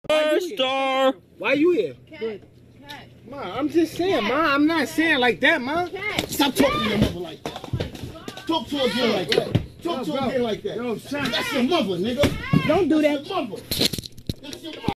Star. Why you here? Cat. Ma, I'm just saying, Ma. I'm not saying like that, Ma. Cat. Stop talking to your mother like that. Talk to her again like that. Talk to her again like that. Yo, son, that's your mother, nigga. Don't do that. That's your mother. That's your mother.